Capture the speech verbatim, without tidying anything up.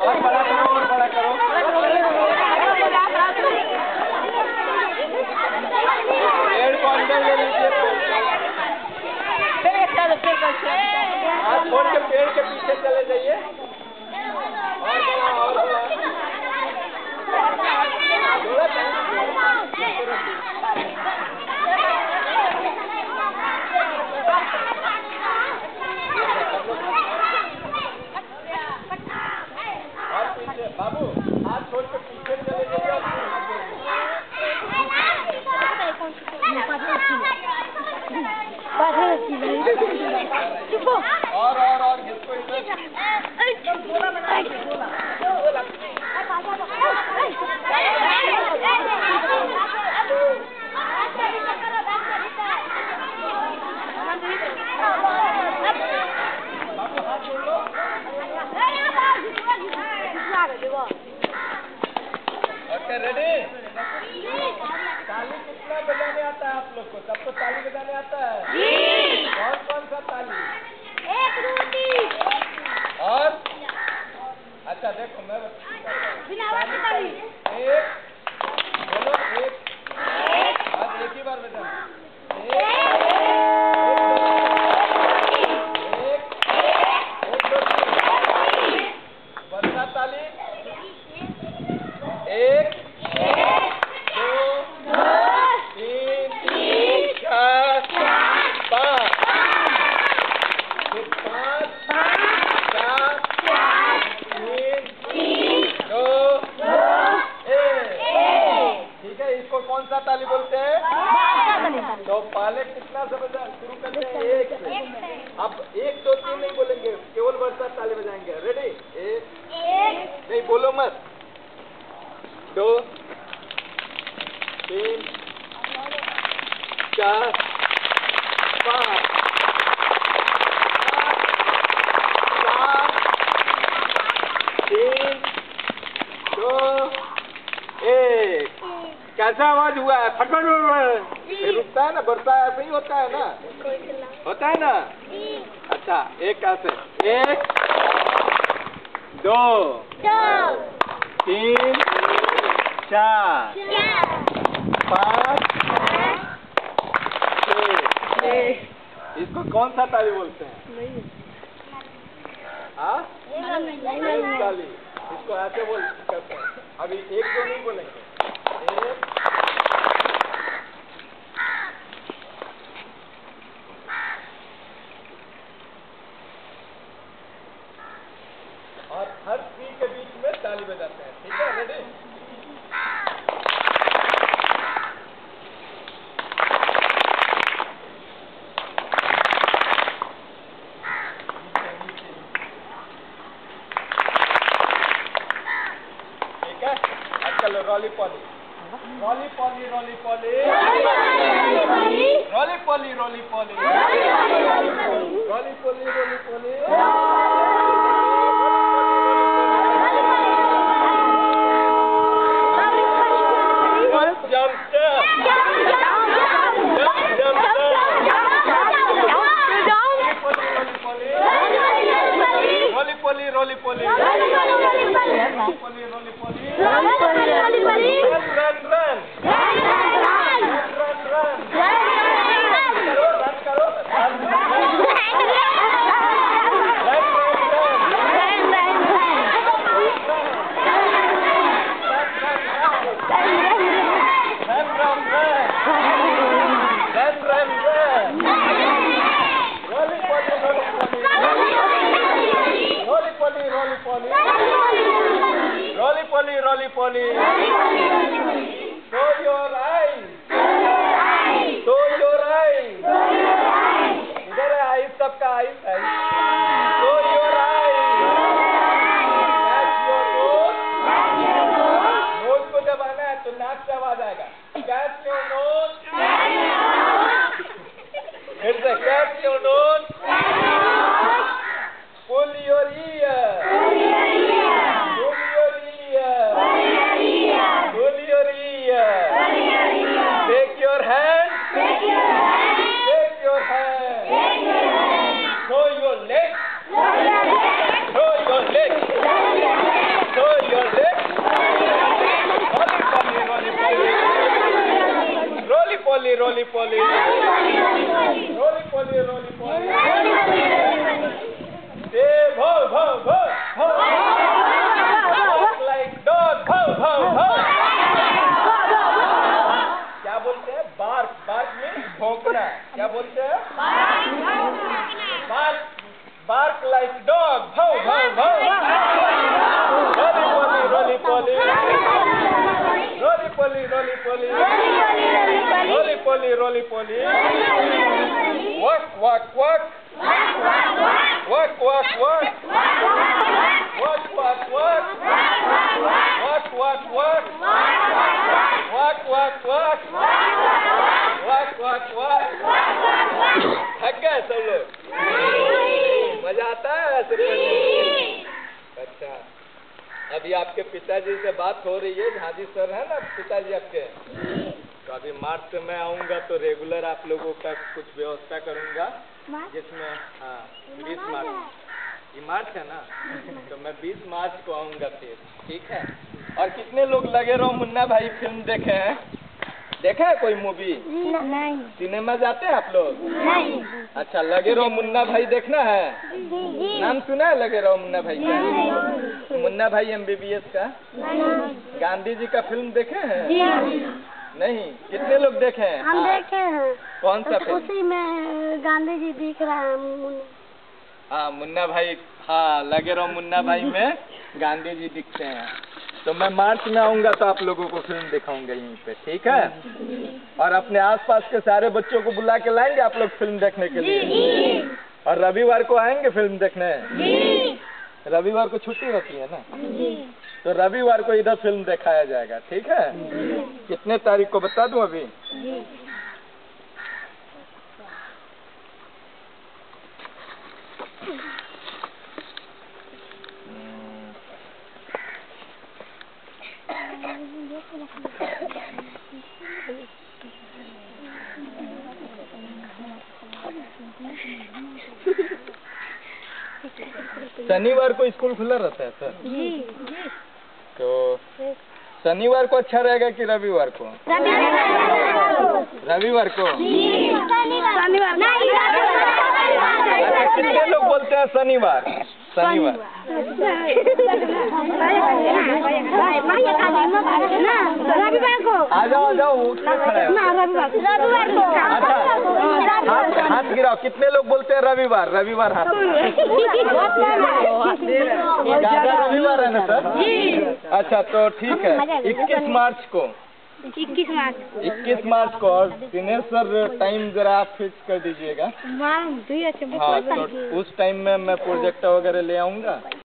और बड़ा करो और बड़ा करो। पेड़ को अंदर ले लीजिए। हाथ छोड़ के पेड़ के पीछे चले जाइए। और बड़ा और बड़ा। और पीछे बाबू हाथ छोड़ के पीछे चले जाइए। और और और इसको इधर ओके रेडी। ताली कितना बजाने आता है आप लोग को? सबको ताली बजाने आता है? कौन कौन सा ताली? एक रोटी। और अच्छा देखो मैं ताली एक बोलो एक आज एक ही बार बजाना। एक एक एक दो तीन बरसा ताली। एक दो तीन चार पाँच पाँच चार तीन दो एक। ठीक है, इसको कौन सा ताली बोलते हैं? तो पहले कितना से बजा शुरू करते हैं? एक से। अब एक दो तीन नहीं बोलेंगे, केवल बरसात ताली बजाएंगे। रेडी? एक नहीं बोलो मत। दो तीन चार पाँच चार तीन दो एक। कैसा आवाज हुआ है? फटफट ये रुकता है ना, बरसा ऐसे ही होता है ना, होता है ना। अच्छा एक ऐसे एक दो तीन चार पाँच छः। इसको कौन सा ताली बोलते हैं? हाँ ताली। इसको ऐसे बोल करते हैं। अभी एक दो नहीं बोलेंगे। एक और हर सी के बीच में ताली बजाते हैं। ठीक है, रेडी? ठीक है, आजकल rolly polly rolly polly rolly polly rolly polly rolly polly rolly polly rolly polly Rolly, rolly, polly. Rolly, polly, rolly, polly. Rolly, polly, rolly, polly. Run, run, run. Run, run, run. Run, run, run. Karo, run, karo. Run, run, run. Run, run, run. Run, run, run. Run, run, run. Run, run, run. Rolly, polly, rolly, polly. Rolly, polly, rolly, polly. Rolly, polly, rolly, polly. Show your eyes. Show your eyes. इधर है eyes, सबका eyes है। Show your eyes. Catch your nose. Nose को दबाना है तो नाक से आवाज आएगा। Catch your nose. फिर से catch your nose. Pull your ear. Pull your ear. Pull your ear. Pull your ear. Pull your ear. पोली रोली पोली रोली पोली वक वक वक वक वक वक वक वक वक वक वक वक वक वक वक वक वक वक थक गए सब लोग? मजा आता है ऐसे पढ़ने में? अच्छा, अभी आपके पिताजी से बात हो रही है, झाजी सर है ना पिताजी आपके, तो अभी मार्च से मैं आऊँगा तो रेगुलर आप लोगों का कुछ व्यवस्था करूँगा, जिसमें हाँ बीस मार्च, ये मार्च है ना, तो मैं बीस मार्च को आऊँगा फिर, ठीक है? और कितने लोग लगे रहो मुन्ना भाई फिल्म देखे हैं? देखा है कोई मूवी? नहीं। सिनेमा जाते हैं आप लोग? नहीं। अच्छा, लगे रहो मुन्ना भाई देखना है? नाम सुना है लगे रहो मुन्ना भाई का? मुन्ना भाई एमबीबीएस का? गांधी जी का फिल्म देखे हैं? नहीं। कितने लोग देखे हैं? हम देखे हैं। कौन सा फिल्म? उसी में गांधी जी दिख रहा है। हाँ मुन्ना भाई, हाँ लगे रहो मुन्ना भाई में गांधी जी दिखते हैं। तो मैं मार्च में आऊंगा तो आप लोगों को फिल्म दिखाऊंगा यहीं पे, ठीक है? और अपने आसपास के सारे बच्चों को बुला के लाएंगे आप लोग फिल्म देखने के लिए? और रविवार को आएंगे फिल्म देखने? रविवार को छुट्टी होती है ना, तो रविवार को इधर फिल्म दिखाया जाएगा, ठीक है? कितने तारीख को बता दूं अभी? शनिवार को स्कूल खुला रहता है सर? जी। तो शनिवार को अच्छा रहेगा कि रविवार को? रविवार को? अच्छा, कितने लोग बोलते हैं शनिवार? शनिवार रविवार को आ जाओ आ जाओ, उठ के खड़े हो। रविवार को। अच्छा, हाथ हाथ गिराओ। कितने लोग बोलते हैं रविवार? रविवार हाथ ज्यादा रविवार है ना सर? अच्छा तो ठीक है, इक्कीस मार्च को। इक्कीस मार्च इक्कीस मार्च को। और दिनेश सर टाइम जरा आप फिक्स कर दीजिएगा। हाँ, तो उस टाइम में मैं प्रोजेक्टर वगैरह ले आऊंगा।